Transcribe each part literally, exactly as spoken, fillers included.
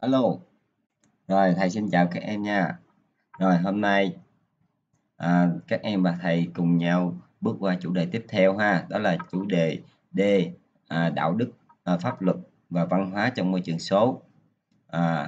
Alo, rồi thầy xin chào các em nha. Rồi hôm nay à, các em và thầy cùng nhau bước qua chủ đề tiếp theo ha, đó là chủ đề D, à, đạo đức, à, pháp luật và văn hóa trong môi trường số. À,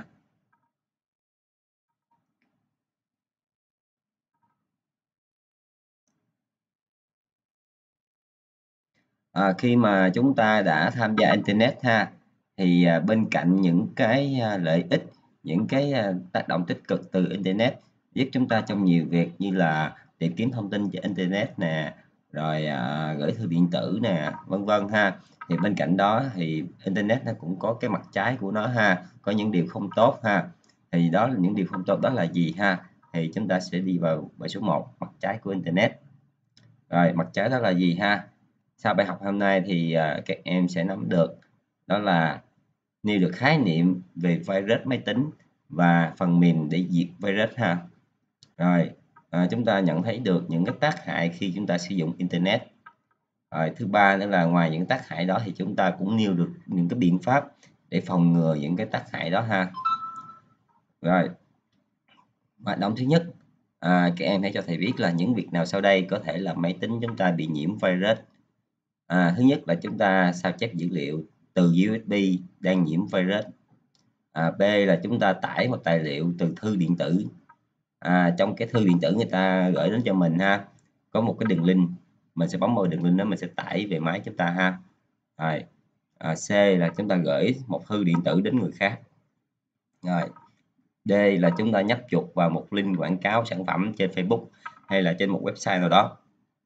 à, khi mà chúng ta đã tham gia internet ha, thì à, bên cạnh những cái à, lợi ích, những cái à, tác động tích cực từ internet giúp chúng ta trong nhiều việc như là tìm kiếm thông tin trên internet nè, rồi à, gửi thư điện tử nè, vân vân ha. Thì bên cạnh đó thì internet nó cũng có cái mặt trái của nó ha, có những điều không tốt ha. Thì đó là những điều không tốt đó là gì ha? Thì chúng ta sẽ đi vào bài số một, mặt trái của internet. Rồi, mặt trái đó là gì ha? Sau bài học hôm nay thì à, các em sẽ nắm được đó là nêu được khái niệm về virus máy tính và phần mềm để diệt virus ha. Rồi, à, chúng ta nhận thấy được những cái tác hại khi chúng ta sử dụng internet. Rồi, thứ ba nữa là ngoài những tác hại đó thì chúng ta cũng nêu được những cái biện pháp để phòng ngừa những cái tác hại đó ha. Rồi, hoạt động thứ nhất, à, các em hãy cho thầy biết là những việc nào sau đây có thể làm máy tính chúng ta bị nhiễm virus. À, thứ nhất là chúng ta sao chép dữ liệu từ u ét bê đang nhiễm virus. À, B là chúng ta tải một tài liệu từ thư điện tử. À, trong cái thư điện tử người ta gửi đến cho mình ha, có một cái đường link, mình sẽ bấm vào đường link đó mình sẽ tải về máy chúng ta ha. Rồi, à, C là chúng ta gửi một thư điện tử đến người khác. Rồi, D là chúng ta nhấp chuột vào một link quảng cáo sản phẩm trên Facebook hay là trên một website nào đó.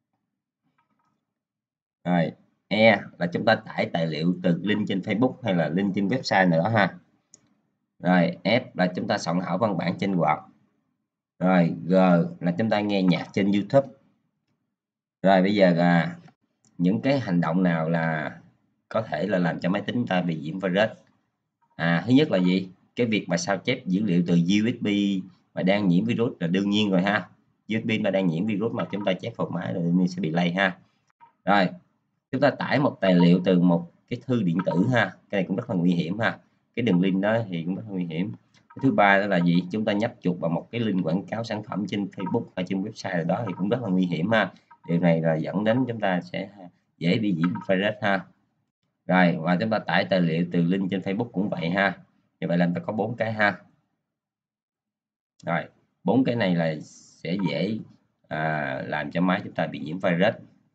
Rồi, E là chúng ta tải tài liệu từ link trên Facebook hay là link trên website nào đó ha. Rồi, F là chúng ta soạn thảo văn bản trên Word. Rồi, G là chúng ta nghe nhạc trên YouTube. Rồi bây giờ là những cái hành động nào là có thể là làm cho máy tính ta bị nhiễm virus. À, thứ nhất là gì? Cái việc mà sao chép dữ liệu từ u ét bê mà đang nhiễm virus là đương nhiên rồi ha. u ét bê mà đang nhiễm virus mà chúng ta chép vào máy là đương nhiên sẽ bị lây ha. Rồi, chúng ta tải một tài liệu từ một cái thư điện tử ha, cái này cũng rất là nguy hiểm ha. Cái đường link đó thì cũng rất là nguy hiểm. Cái thứ ba đó là gì? Chúng ta nhấp chuột vào một cái link quảng cáo sản phẩm trên Facebook hay trên website nào đó thì cũng rất là nguy hiểm ha. Điều này là dẫn đến chúng ta sẽ dễ bị nhiễm virus ha. Rồi, và chúng ta tải tài liệu từ link trên Facebook cũng vậy ha. Như vậy là chúng ta có bốn cái ha. Rồi, bốn cái này là sẽ dễ à, làm cho máy chúng ta bị nhiễm virus.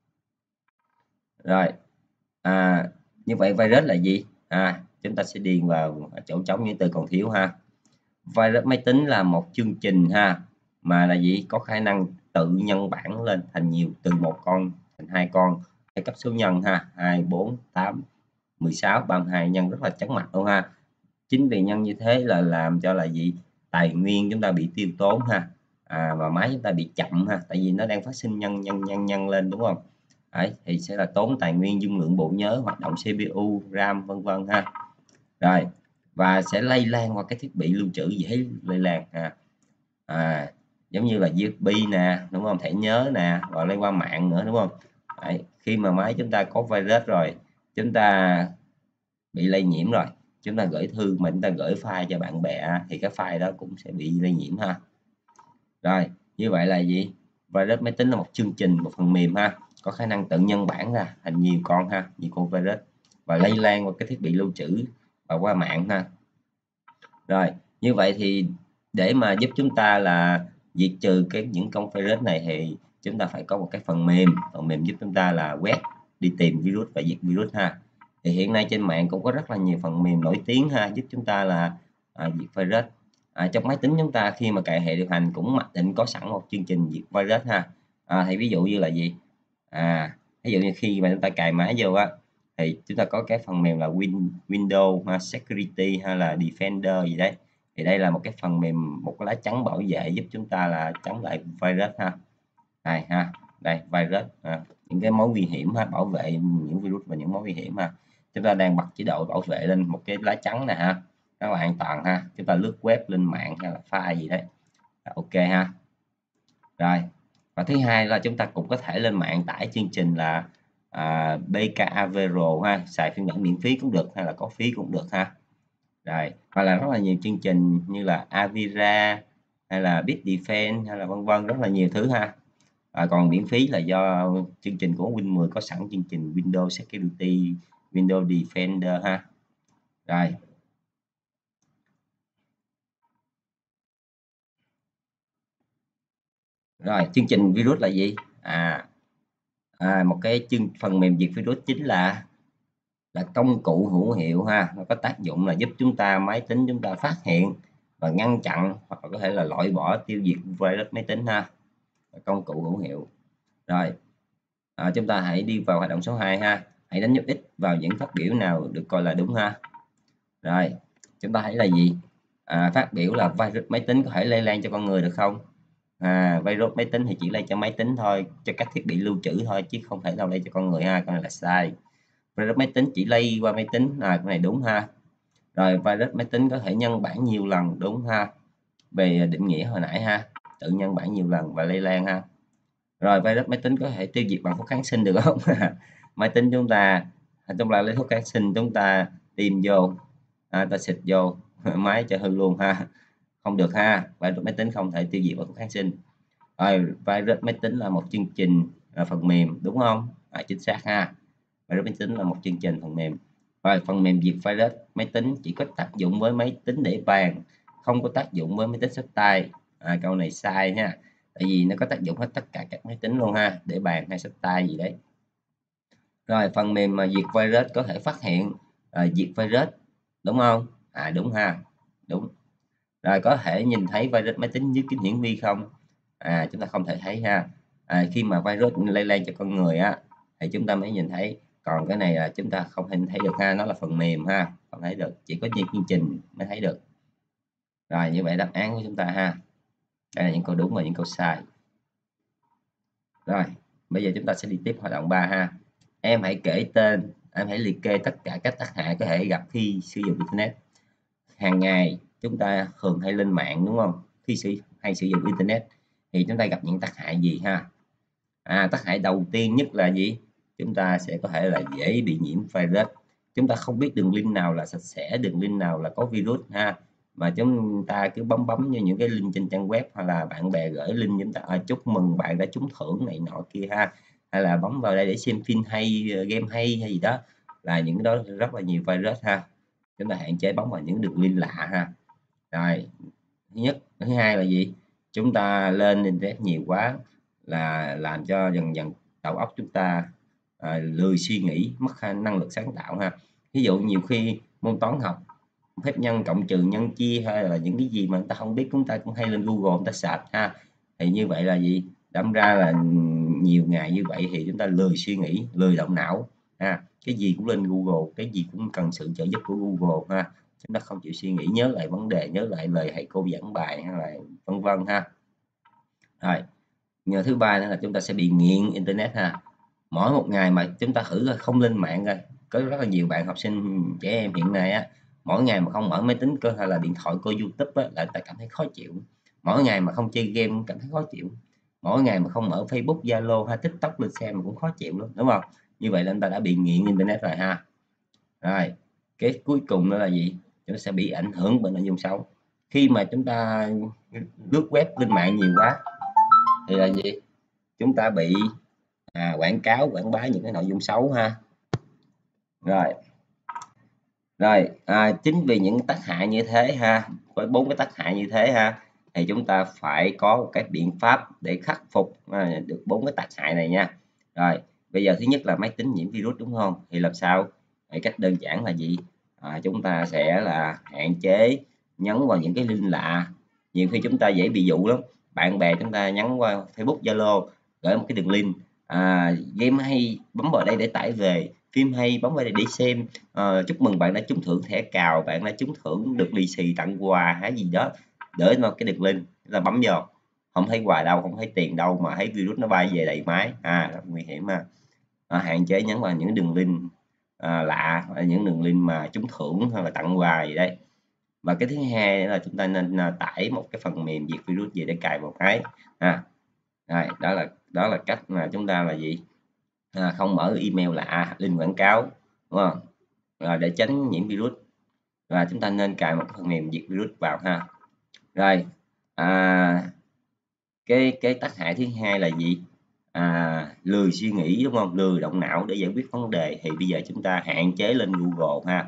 Rồi, à, như vậy virus là gì? À, chúng ta sẽ điền vào chỗ trống những từ còn thiếu ha. Virus máy tính là một chương trình ha, mà là gì? Có khả năng tự nhân bản lên thành nhiều, từ một con thành hai con theo cấp số nhân ha, hai, bốn, tám, mười sáu, ba mươi hai nhân rất là chóng mặt luôn ha. Chính vì nhân như thế là làm cho là gì? Tài nguyên chúng ta bị tiêu tốn ha. À, và máy chúng ta bị chậm ha, tại vì nó đang phát sinh nhân nhân nhân nhân lên đúng không? Đấy, thì sẽ là tốn tài nguyên dung lượng bộ nhớ, hoạt động xê pê u, RAM vân vân ha. Rồi, và sẽ lây lan qua cái thiết bị lưu trữ dễ lây lan ha. À, giống như là u ét bê nè, đúng không? Thẻ nhớ nè, và lây qua mạng nữa đúng không? Đấy, khi mà máy chúng ta có virus rồi, chúng ta bị lây nhiễm rồi, chúng ta gửi thư mà chúng ta gửi file cho bạn bè thì cái file đó cũng sẽ bị lây nhiễm ha. Rồi, như vậy là gì? Virus máy tính là một chương trình, một phần mềm ha, có khả năng tự nhân bản ra thành nhiều con ha, nhiều con virus và lây lan qua cái thiết bị lưu trữ và qua mạng ha. Rồi, như vậy thì để mà giúp chúng ta là diệt trừ cái những con virus này thì chúng ta phải có một cái phần mềm, phần mềm giúp chúng ta là quét đi tìm virus và diệt virus ha. Thì hiện nay trên mạng cũng có rất là nhiều phần mềm nổi tiếng ha, giúp chúng ta là à, diệt virus. À, trong máy tính chúng ta khi mà cài hệ điều hành cũng mặc định có sẵn một chương trình diệt virus ha. À, thì ví dụ như là gì? À, ví dụ như khi mà chúng ta cài máy vô á thì chúng ta có cái phần mềm là Win Windows ha, Security hay là Defender gì đấy. Thì đây là một cái phần mềm, một cái lá chắn bảo vệ giúp chúng ta là chống lại virus ha. Đây ha, đây virus ha. Những cái mối nguy hiểm ha, bảo vệ những virus và những mối nguy hiểm ha. Chúng ta đang bật chế độ bảo vệ lên một cái lá chắn này ha, rất là an toàn ha. Chúng ta lướt web lên mạng hay là file gì đấy, ok ha. Rồi, và thứ hai là chúng ta cũng có thể lên mạng tải chương trình là à, bê ca a vê rờ ha, xài phiên bản miễn phí cũng được hay là có phí cũng được ha. Rồi, hoặc là rất là nhiều chương trình như là Avira hay là Bitdefense hay là vân vân, rất là nhiều thứ ha. À, còn miễn phí là do chương trình của Win mười có sẵn chương trình Windows Security, Windows Defender ha. Rồi. Rồi, chương trình virus là gì? À, à một cái chương phần mềm diệt virus chính là là công cụ hữu hiệu ha, nó có tác dụng là giúp chúng ta máy tính chúng ta phát hiện và ngăn chặn hoặc là có thể là loại bỏ tiêu diệt virus máy tính ha. Công cụ hữu hiệu. Rồi, à, chúng ta hãy đi vào hoạt động số hai ha. Hãy đánh dấu X vào những phát biểu nào được coi là đúng ha. Rồi, chúng ta thấy là gì? À, phát biểu là virus máy tính có thể lây lan cho con người được không? À, virus máy tính thì chỉ lây cho máy tính thôi, cho các thiết bị lưu trữ thôi chứ không thể nào lây cho con người ha, con này là sai. Virus máy tính chỉ lây qua máy tính, à, cái này đúng ha. Rồi virus máy tính có thể nhân bản nhiều lần, đúng ha. Về định nghĩa hồi nãy ha, tự nhân bản nhiều lần và lây lan ha. Rồi virus máy tính có thể tiêu diệt bằng thuốc kháng sinh được không? Máy tính chúng ta chúng ta lấy thuốc kháng sinh chúng ta tiêm vô, à, ta xịt vô máy cho hư luôn ha. Không được ha, virus máy tính không thể tiêu diệt bằng thuốc kháng sinh. Rồi virus máy tính là một chương trình, là phần mềm đúng không? À, chính xác ha. Virus máy tính là một chương trình phần mềm. Rồi phần mềm diệt virus máy tính chỉ có tác dụng với máy tính để bàn, không có tác dụng với máy tính xách tay. À, câu này sai nha. Tại vì nó có tác dụng hết tất cả các máy tính luôn ha, để bàn hay xách tay gì đấy. Rồi phần mềm mà diệt virus có thể phát hiện à, diệt virus đúng không? À đúng ha, đúng. Rồi có thể nhìn thấy virus máy tính dưới kính hiển vi không? À chúng ta không thể thấy ha. À, khi mà virus lây lan cho con người á thì chúng ta mới nhìn thấy, còn cái này là chúng ta không hình thấy được ha, nó là phần mềm ha, không thấy được, chỉ có những chương trình mới thấy được. Rồi như vậy đáp án của chúng ta ha. Đây là những câu đúng và những câu sai. Rồi bây giờ chúng ta sẽ đi tiếp hoạt động ba ha. Em hãy kể tên, em hãy liệt kê tất cả các tác hại có thể gặp khi sử dụng internet. Hàng ngày chúng ta thường hay lên mạng đúng không? Khi sử hay sử dụng internet thì chúng ta gặp những tác hại gì ha? À, tác hại đầu tiên nhất là gì? Chúng ta sẽ có thể là dễ bị nhiễm virus. Chúng ta không biết đường link nào là sạch sẽ, đường link nào là có virus ha. Mà chúng ta cứ bấm bấm như những cái link trên trang web, hoặc là bạn bè gửi link chúng ta à, chúc mừng bạn đã trúng thưởng này nọ kia ha. Hay là bấm vào đây để xem phim hay, game hay hay gì đó, là những đó rất là nhiều virus ha. Chúng ta hạn chế bấm vào những đường link lạ ha. Rồi, thứ nhất, thứ hai là gì? Chúng ta lên internet nhiều quá là làm cho dần dần đầu óc chúng ta à, lười suy nghĩ, mất năng lực sáng tạo ha. Ví dụ nhiều khi môn toán học, phép nhân, cộng trừ, nhân chia hay là những cái gì mà người ta không biết, chúng ta cũng hay lên Google người ta search ha. Thì như vậy là gì? Đâm ra là nhiều ngày như vậy thì chúng ta lười suy nghĩ, lười động não ha. Cái gì cũng lên Google, cái gì cũng cần sự trợ giúp của Google ha. Chúng ta không chịu suy nghĩ, nhớ lại vấn đề, nhớ lại lời thầy cô giảng bài hay là vân vân ha. Rồi, nhờ thứ ba nữa là chúng ta sẽ bị nghiện internet ha. Mỗi một ngày mà chúng ta thử không lên mạng coi, có rất là nhiều bạn học sinh trẻ em hiện nay á, mỗi ngày mà không mở máy tính cơ hay là điện thoại coi YouTube á, là người ta cảm thấy khó chịu. Mỗi ngày mà không chơi game cảm thấy khó chịu. Mỗi ngày mà không mở Facebook, Zalo hay TikTok lên xem cũng khó chịu lắm, đúng không? Như vậy là người ta đã bị nghiện internet rồi ha. Rồi, cái cuối cùng nữa là gì? Chúng ta sẽ bị ảnh hưởng bởi nội dung xấu. Khi mà chúng ta lướt web lên mạng nhiều quá thì là gì? Chúng ta bị à, quảng cáo, quảng bá những cái nội dung xấu ha. Rồi, rồi à, chính vì những tác hại như thế ha, với bốn cái tác hại như thế ha, thì chúng ta phải có một cái biện pháp để khắc phục à, được bốn cái tác hại này nha. Rồi, bây giờ thứ nhất là máy tính nhiễm virus đúng không? Thì làm sao? Thì cách đơn giản là gì? À, chúng ta sẽ là hạn chế nhấn vào những cái link lạ. Nhiều khi chúng ta dễ bị dụ lắm. Bạn bè chúng ta nhắn qua Facebook, Zalo gửi một cái đường link à, game hay bấm vào đây để tải về, phim hay bấm vào đây để xem, à, chúc mừng bạn đã trúng thưởng thẻ cào, bạn đã trúng thưởng được lì xì tặng quà hay gì đó, để nó cái đường link là bấm vô, không thấy quà đâu, không thấy tiền đâu mà thấy virus nó bay về đầy máy, à rất nguy hiểm ha. À, hạn chế nhấn vào những đường link à, lạ, những đường link mà trúng thưởng hay là tặng quà gì đấy. Và cái thứ hai là chúng ta nên tải một cái phần mềm diệt virus về để cài vào máy ha. Rồi, đó là đó là cách mà chúng ta là gì? À, không mở email lạ, link quảng cáo, đúng không? Rồi để tránh nhiễm virus. và chúng ta nên cài một phần mềm diệt virus vào ha. Rồi, à, cái cái tác hại thứ hai là gì? À, lười suy nghĩ, đúng không? Lười động não để giải quyết vấn đề, thì bây giờ chúng ta hạn chế lên Google ha.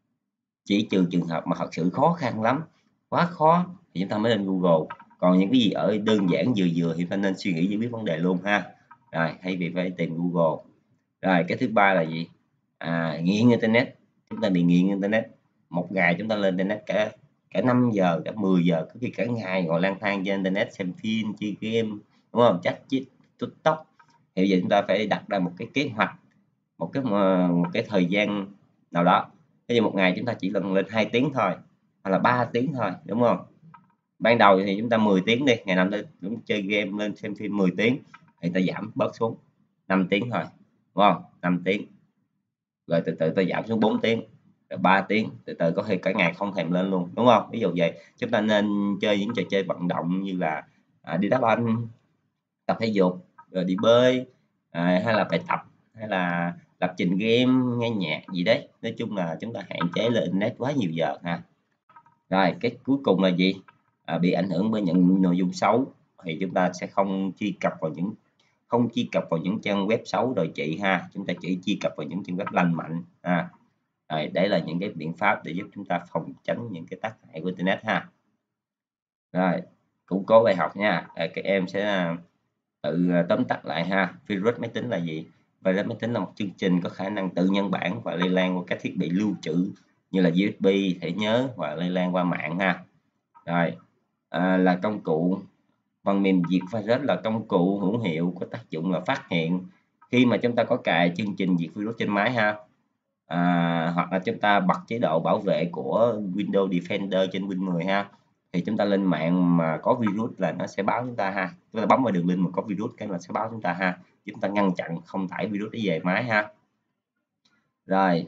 Chỉ trừ trường hợp mà thật sự khó khăn lắm, quá khó thì chúng ta mới lên Google. Còn những cái gì ở đơn giản vừa vừa thì ta nên suy nghĩ giải quyết vấn đề luôn ha. Rồi, thay vì phải tìm Google. Rồi, cái thứ ba là gì? À, nghiện internet. Chúng ta bị nghiện internet. Một ngày chúng ta lên internet cả cả năm giờ, cả mười giờ, có khi cả ngày ngồi lang thang trên internet xem phim, chơi game, đúng không? Chat chít, TikTok. Thì bây giờ chúng ta phải đặt ra một cái kế hoạch, một cái một cái thời gian nào đó. Ví dụ một ngày chúng ta chỉ cần lên hai tiếng thôi, hoặc là ba tiếng thôi, đúng không? Ban đầu thì chúng ta mười tiếng đi, ngày nào ta cũng chơi game, lên xem phim mười tiếng, thì ta giảm bớt xuống năm tiếng thôi, đúng không? năm tiếng. Rồi từ từ ta giảm xuống bốn tiếng, rồi ba tiếng, từ từ có khi cả ngày không thèm lên luôn, đúng không? Ví dụ vậy, chúng ta nên chơi những trò chơi vận động như là à, đi đá banh, tập thể dục, rồi đi bơi, à, hay là bài tập, hay là lập trình game, nghe nhạc gì đấy. Nói chung là chúng ta hạn chế lên internet quá nhiều giờ ha. Rồi cái cuối cùng là gì? À, bị ảnh hưởng bởi những nội dung xấu thì chúng ta sẽ không truy cập vào những không truy cập vào những trang web xấu đồi trụy ha. Chúng ta chỉ truy cập vào những trang web lành mạnh ha. Rồi, đấy là những cái biện pháp để giúp chúng ta phòng tránh những cái tác hại của internet ha. Rồi, củng cố bài học nha. Rồi, các em sẽ à, tự à, tóm tắt lại ha. Virus máy tính là gì? Virus máy tính là một chương trình có khả năng tự nhân bản và lây lan qua các thiết bị lưu trữ như là u ét bê, thẻ nhớ và lây lan qua mạng ha. Rồi, à, là công cụ phần mềm diệt virus là công cụ hữu hiệu có tác dụng là phát hiện khi mà chúng ta có cài chương trình diệt virus trên máy ha. À, hoặc là chúng ta bật chế độ bảo vệ của Windows Defender trên Win mười ha. Thì chúng ta lên mạng mà có virus là nó sẽ báo chúng ta ha. Chúng ta bấm vào đường link mà có virus cái là sẽ báo chúng ta ha. Chúng ta ngăn chặn không tải virus để về máy ha. Rồi.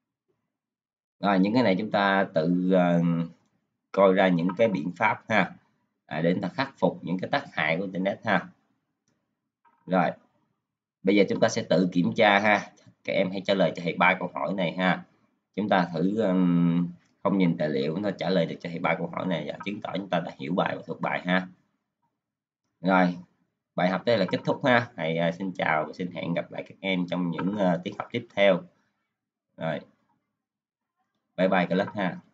Rồi những cái này chúng ta tự uh, coi ra những cái biện pháp ha. À, để chúng ta khắc phục những cái tác hại của internet ha. Rồi. Bây giờ chúng ta sẽ tự kiểm tra ha. Các em hãy trả lời cho thầy ba câu hỏi này ha. Chúng ta thử um, không nhìn tài liệu nó trả lời được cho thầy ba câu hỏi này và chứng tỏ chúng ta đã hiểu bài và thuộc bài ha. Rồi, bài học đây là kết thúc ha. Thầy uh, xin chào và xin hẹn gặp lại các em trong những uh, tiết học tiếp theo. Rồi. Bye bye cả lớp ha.